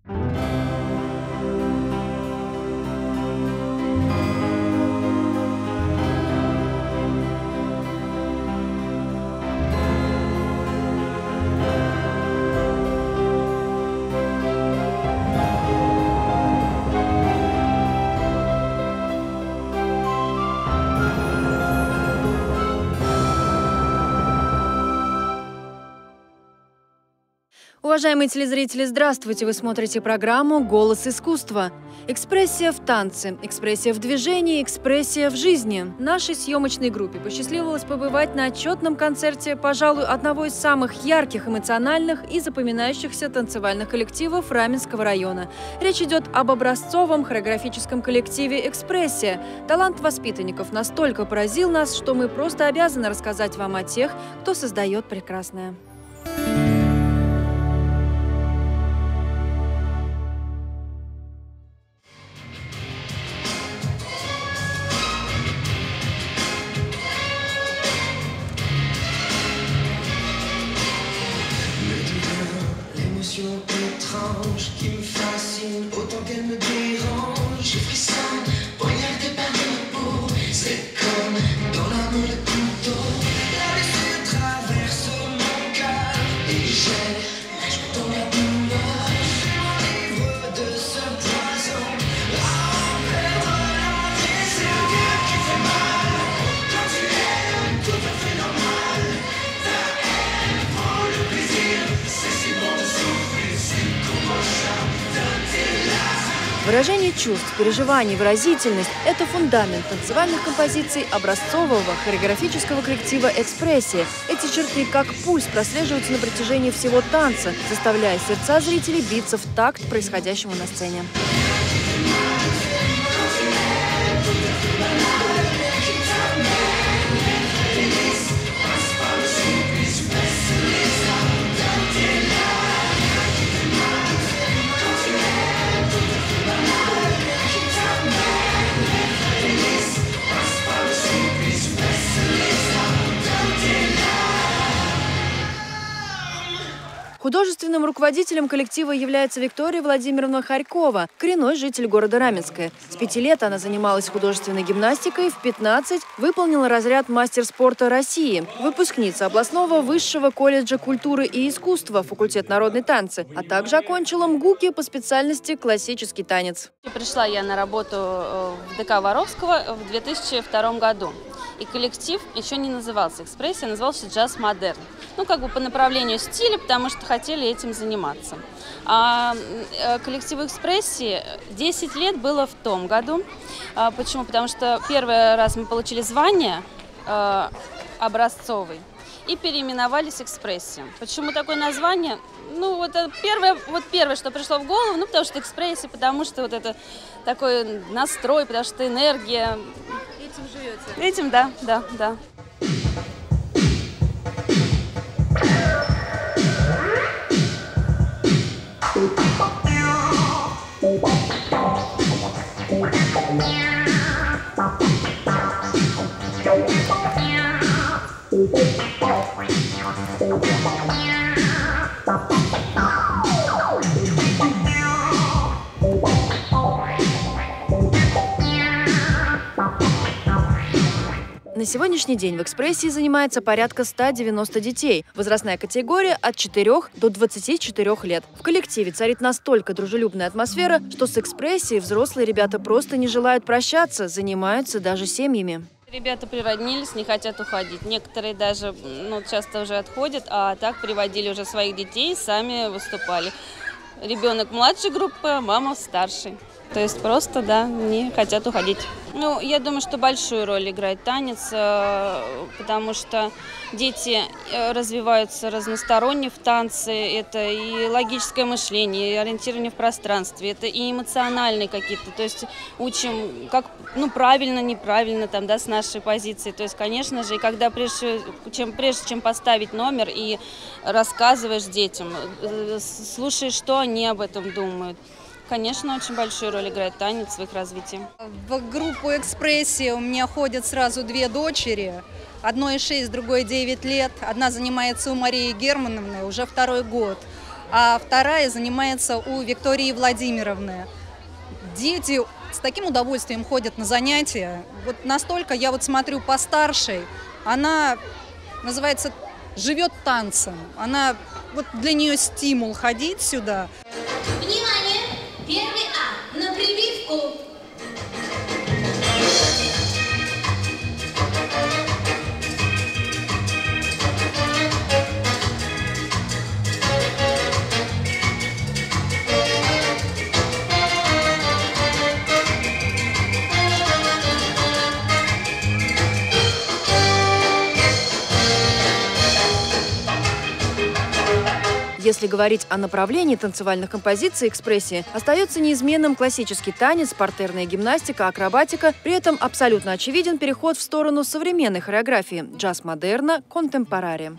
Уважаемые телезрители, здравствуйте! Вы смотрите программу «Голос искусства». Экспрессия в танце, экспрессия в движении, экспрессия в жизни. Нашей съемочной группе посчастливилось побывать на отчетном концерте, пожалуй, одного из самых ярких, эмоциональных и запоминающихся танцевальных коллективов Раменского района. Речь идет об образцовом хореографическом коллективе «Экспрессия». Талант воспитанников настолько поразил нас, что мы просто обязаны рассказать вам о тех, кто создает прекрасное. Étrange qui me fascine autant qu'elle me dérange. Je frissonne, poignardé par ma peau. C'est comme dans l'amour de couteau. La blessure traverse mon cœur et j'ai la joie dans la douleur. Je m'enivre de ce poison à perdre la vie. C'est le cœur qui fait mal quand tu aimes, tout à fait normal. Ta haine prend le plaisir, c'est si bon de souffrir. Выражение чувств, переживаний, выразительность – это фундамент танцевальных композиций образцового хореографического коллектива «Экспрессия». Эти черты, как пульс, прослеживаются на протяжении всего танца, заставляя сердца зрителей биться в такт происходящему на сцене. Художественным руководителем коллектива является Виктория Владимировна Харькова, коренной житель города Раменское. С 5 лет она занималась художественной гимнастикой, в 15 выполнила разряд мастер спорта России, выпускница областного высшего колледжа культуры и искусства, факультет народной танцы, а также окончила МГУКи по специальности классический танец. Пришла я на работу в ДК Воровского в 2002 году. И коллектив еще не назывался «Экспрессия», назывался «Джаз Модерн». Ну, как бы по направлению стиля, потому что хотели этим заниматься. А коллективу «Экспрессии» 10 лет было в том году. Почему? Потому что первый раз мы получили звание образцовый и переименовались «Экспрессия». Почему такое название? Ну, вот первое, что пришло в голову, ну, потому что «Экспрессия», потому что вот это такой настрой, потому что энергия. Этим живете? Этим, да. На сегодняшний день в «Экспрессии» занимается порядка 190 детей. Возрастная категория от 4 до 24 лет. В коллективе царит настолько дружелюбная атмосфера, что с «Экспрессией» взрослые ребята просто не желают прощаться, занимаются даже семьями. Ребята природнились, не хотят уходить. Некоторые даже часто уже отходят, а так приводили уже своих детей, сами выступали. Ребенок младшей группы, мама старшей. То есть просто, да, не хотят уходить. Ну, я думаю, что большую роль играет танец, потому что дети развиваются разносторонне в танце. Это и логическое мышление, и ориентирование в пространстве, это и эмоциональные какие-то. То есть учим, как, правильно, неправильно, там, да, с нашей позиции. То есть, конечно же, и когда прежде чем поставить номер и рассказываешь детям, слушаешь, что они об этом думают. Конечно, очень большую роль играет танец в их развитии. В группу «Экспрессия» у меня ходят сразу 2 дочери. Одной 6, другой 9 лет. Одна занимается у Марии Германовны уже 2-й год. а вторая занимается у Виктории Владимировны. Дети с таким удовольствием ходят на занятия. Вот настолько я вот смотрю по старшей, она, называется, живет танцем. Она, вот для нее стимул ходить сюда. Внимание! Первый А на прививку. Если говорить о направлении танцевальных композиций экспрессии, остается неизменным классический танец, партерная гимнастика, акробатика. При этом абсолютно очевиден переход в сторону современной хореографии – джаз-модерна, контемпорари.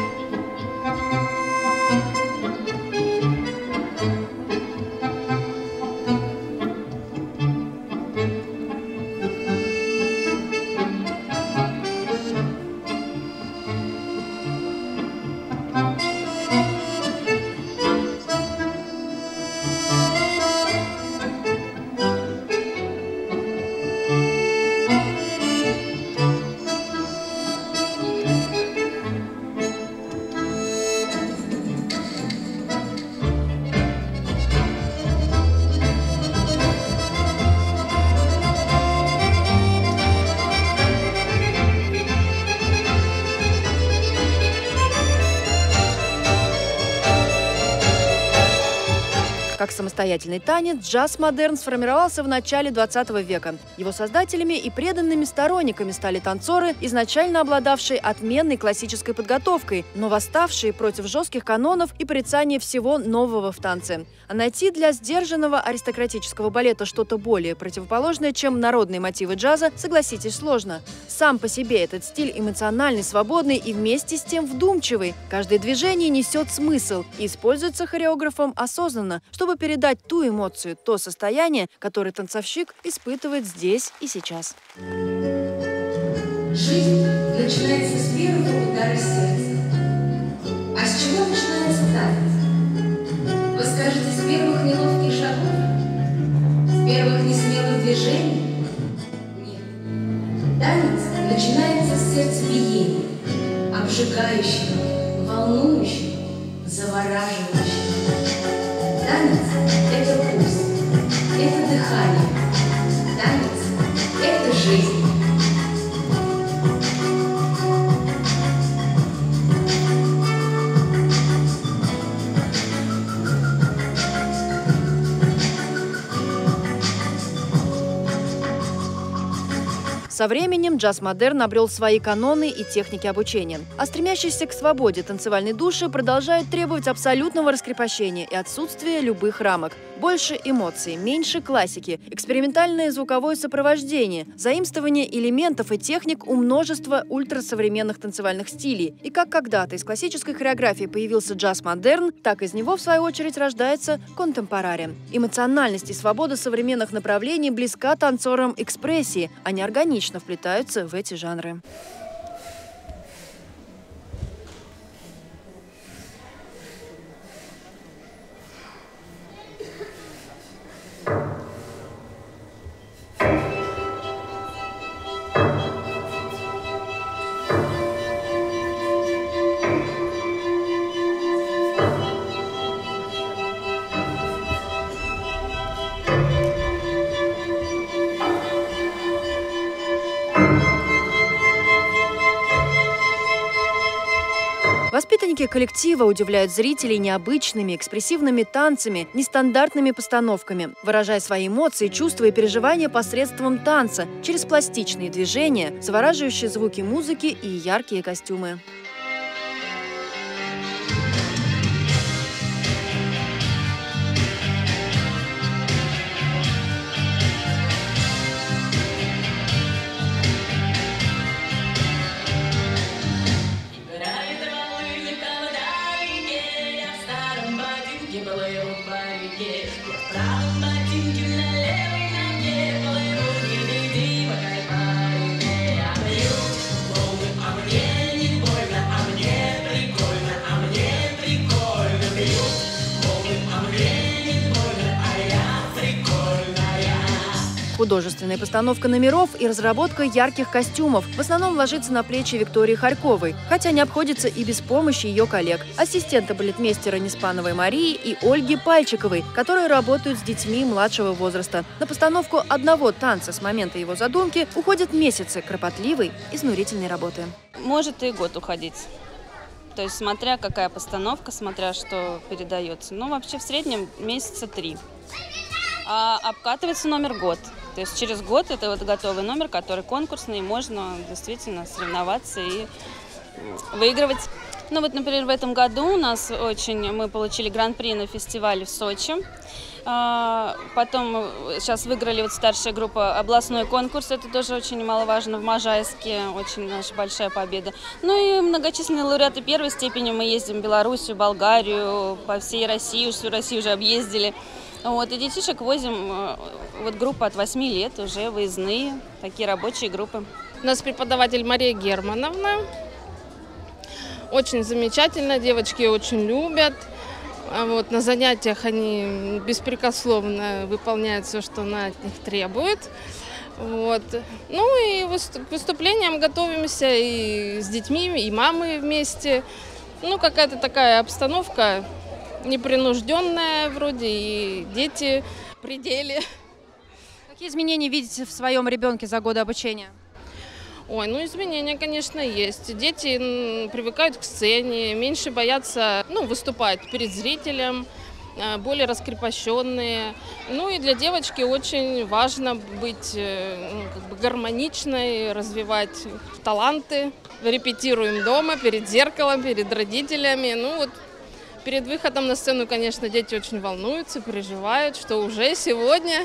Как самостоятельный танец, джаз-модерн сформировался в начале 20 века. Его создателями и преданными сторонниками стали танцоры, изначально обладавшие отменной классической подготовкой, но восставшие против жестких канонов и порицания всего нового в танце. А найти для сдержанного аристократического балета что-то более противоположное, чем народные мотивы джаза, согласитесь, сложно. Сам по себе этот стиль эмоциональный, свободный и вместе с тем вдумчивый. Каждое движение несет смысл и используется хореографом осознанно, чтобы передать ту эмоцию, то состояние, которое танцовщик испытывает здесь и сейчас. Жизнь начинается с первого удара сердца. А с чего начинается танец? Вы скажете, с первых неловких шагов? С первых несмелых движений? Нет. Танец начинается с сердцебиения, обжигающего, волнующего, завораживающего. Танец – это пульс, это дыхание. Танец – это жизнь. Со временем джаз-модерн обрел свои каноны и техники обучения. А стремящиеся к свободе танцевальной души продолжают требовать абсолютного раскрепощения и отсутствия любых рамок. Больше эмоций, меньше классики, экспериментальное звуковое сопровождение, заимствование элементов и техник у множества ультрасовременных танцевальных стилей. И как когда-то из классической хореографии появился джаз-модерн, так из него, в свою очередь, рождается контемпорари. Эмоциональность и свобода современных направлений близка танцорам экспрессии, они органично вплетаются в эти жанры. Воспитанники коллектива удивляют зрителей необычными, экспрессивными танцами, нестандартными постановками, выражая свои эмоции, чувства и переживания посредством танца, через пластичные движения, завораживающие звуки музыки и яркие костюмы. Художественная постановка номеров и разработка ярких костюмов в основном ложится на плечи Виктории Харьковой, хотя не обходится и без помощи ее коллег, ассистента балетмейстера Неспановой Марии и Ольги Пальчиковой, которые работают с детьми младшего возраста. На постановку одного танца с момента его задумки уходят месяцы кропотливой, изнурительной работы. Может и год уходить. То есть смотря какая постановка, смотря что передается. Ну, вообще в среднем месяца 3. А обкатывается номер год. То есть через год это вот готовый номер, который конкурсный, и можно действительно соревноваться и выигрывать. Ну вот, например, в этом году у нас мы получили гран-при на фестивале в Сочи. Потом сейчас выиграли вот старшая группа областной конкурс, это тоже очень немаловажно, в Можайске, очень наша большая победа. Ну и многочисленные лауреаты первой степени, мы ездим в Белоруссию, Болгарию, по всей России, всю Россию уже объездили. Вот, и детишек возим, вот группа от 8 лет, уже выездные, такие рабочие группы. У нас преподаватель Мария Германовна. Очень замечательно, девочки очень любят. Вот, на занятиях они беспрекословно выполняют все, что она от них требует. Вот. Ну и к выступлениям готовимся и с детьми, и мамы вместе. Ну, какая-то такая обстановка непринужденная вроде, и дети в пределе. Какие изменения видите в своем ребенке за годы обучения? Ой, ну изменения, конечно, есть. Дети привыкают к сцене, меньше боятся выступать перед зрителем, более раскрепощенные. Ну и для девочки очень важно быть гармоничной, развивать таланты. Репетируем дома, перед зеркалом, перед родителями. Ну вот перед выходом на сцену, конечно, дети очень волнуются, переживают, что уже сегодня.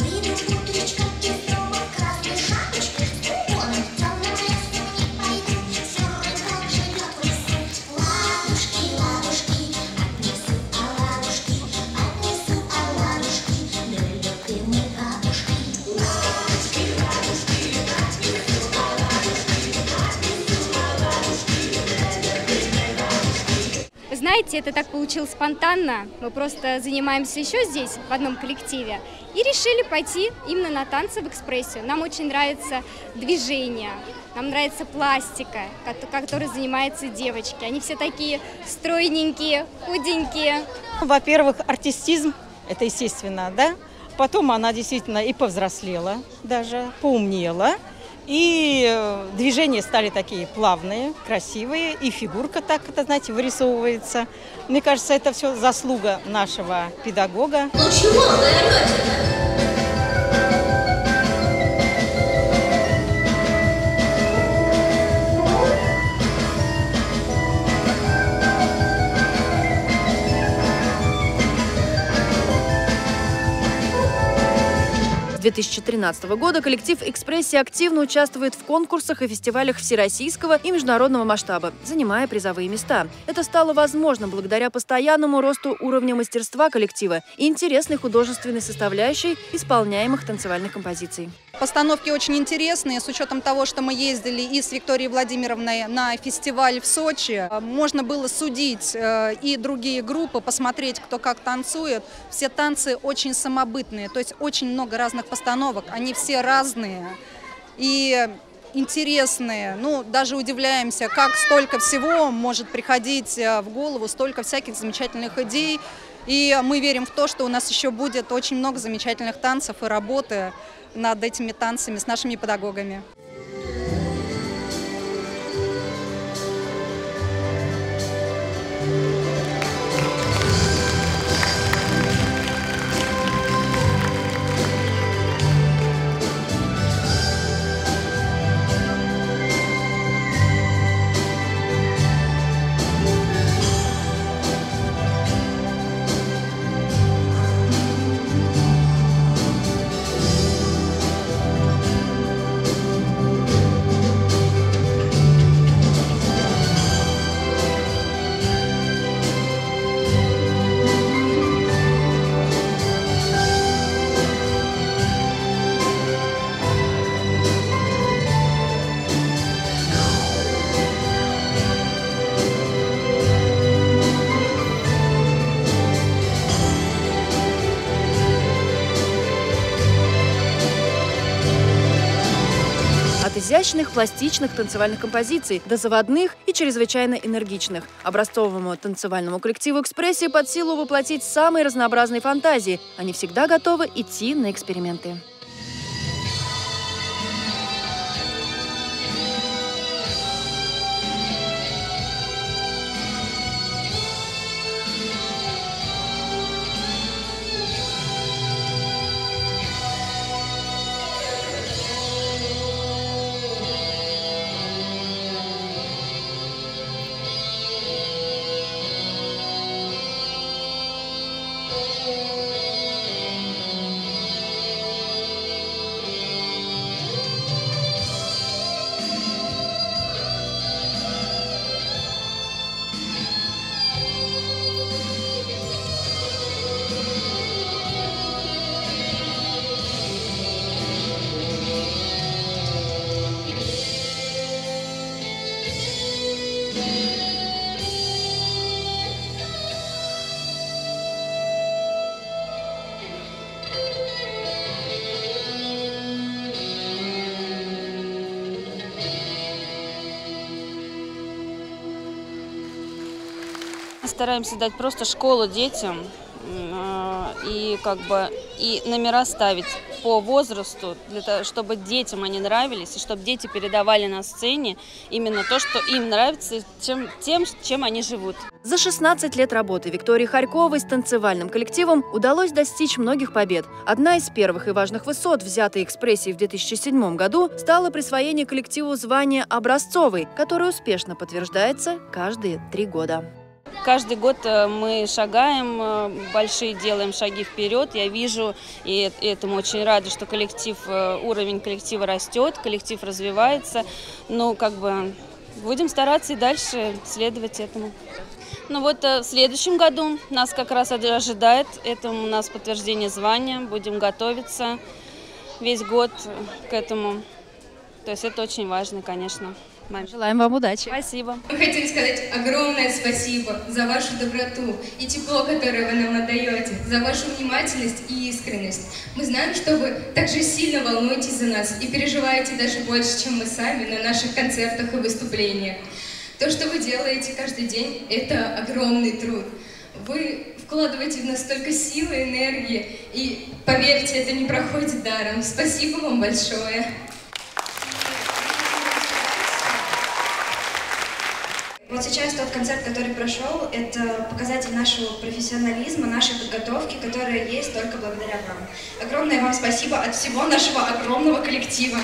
Знаете, это так получилось спонтанно. Мы просто занимаемся еще здесь, в одном коллективе, и решили пойти именно на танцы в экспрессию. Нам очень нравится движение, нам нравится пластика, которой занимаются девочки. Они все такие стройненькие, худенькие. Во-первых, артистизм, это естественно, да? Потом она действительно и повзрослела, даже поумнела. И движения стали такие плавные, красивые, и фигурка так, это, знаете, вырисовывается. Мне кажется, это все заслуга нашего педагога. Ну чего вы орете-то? С 2013 года коллектив «Экспрессия» активно участвует в конкурсах и фестивалях всероссийского и международного масштаба, занимая призовые места. Это стало возможно благодаря постоянному росту уровня мастерства коллектива и интересной художественной составляющей исполняемых танцевальных композиций. Постановки очень интересные, с учетом того, что мы ездили и с Викторией Владимировной на фестиваль в Сочи. Можно было судить и другие группы, посмотреть, кто как танцует. Все танцы очень самобытные, то есть очень много разных постановок, они все разные и интересные. Ну, даже удивляемся, как столько всего может приходить в голову, столько всяких замечательных идей. И мы верим в то, что у нас еще будет очень много замечательных танцев и работы над этими танцами с нашими педагогами. изящных пластичных танцевальных композиций до заводных и чрезвычайно энергичных. Образцовому танцевальному коллективу «Экспрессия» под силу воплотить самые разнообразные фантазии. Они всегда готовы идти на эксперименты. Стараемся дать просто школу детям и номера ставить по возрасту, для того, чтобы детям они нравились, и чтобы дети передавали на сцене именно то, что им нравится, чем они живут. За 16 лет работы Виктории Харьковой с танцевальным коллективом удалось достичь многих побед. Одна из первых и важных высот, взятой «Экспрессией» в 2007 году, стало присвоение коллективу звания «Образцовый», которое успешно подтверждается каждые 3 года. Каждый год мы шагаем, большие делаем шаги вперед. Я вижу, и этому очень рада, что уровень коллектива растет, коллектив развивается. Будем стараться и дальше следовать этому. В следующем году нас как раз ожидает, это у нас подтверждение звания. Будем готовиться весь год к этому. То есть это очень важно, конечно. Желаем вам удачи. Спасибо. Мы хотим сказать огромное спасибо за вашу доброту и тепло, которое вы нам отдаете, за вашу внимательность и искренность. Мы знаем, что вы также сильно волнуетесь за нас и переживаете даже больше, чем мы сами на наших концертах и выступлениях. То, что вы делаете каждый день, это огромный труд. Вы вкладываете в нас столько силы и энергии, и поверьте, это не проходит даром. Спасибо вам большое. Вот сейчас тот концерт, который прошел, это показатель нашего профессионализма, нашей подготовки, которая есть только благодаря вам. Огромное вам спасибо от всего нашего огромного коллектива.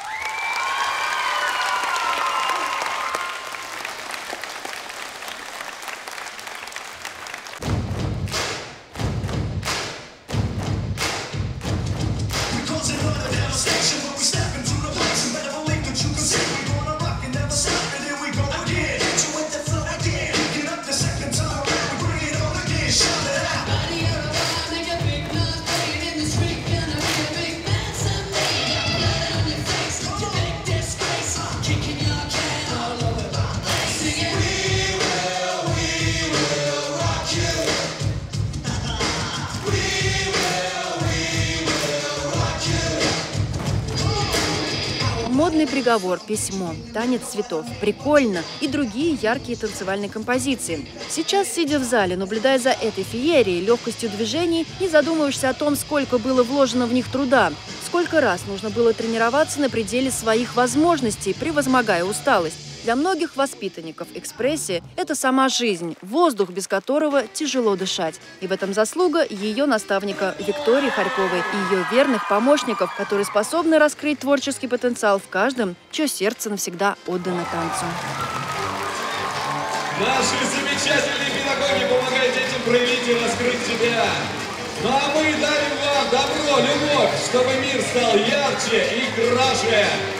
Модный приговор, письмо, танец цветов, прикольно и другие яркие танцевальные композиции. Сейчас, сидя в зале, наблюдая за этой феерией, легкостью движений, не задумываешься о том, сколько было вложено в них труда, сколько раз нужно было тренироваться на пределе своих возможностей, превозмогая усталость. Для многих воспитанников «Экспрессия» – это сама жизнь, воздух, без которого тяжело дышать. И в этом заслуга ее наставника Виктории Харьковой и ее верных помощников, которые способны раскрыть творческий потенциал в каждом, чье сердце навсегда отдано танцу. Наши замечательные педагоги помогают детям проявить и раскрыть себя. Ну а мы дарим вам добро, любовь, чтобы мир стал ярче и краше.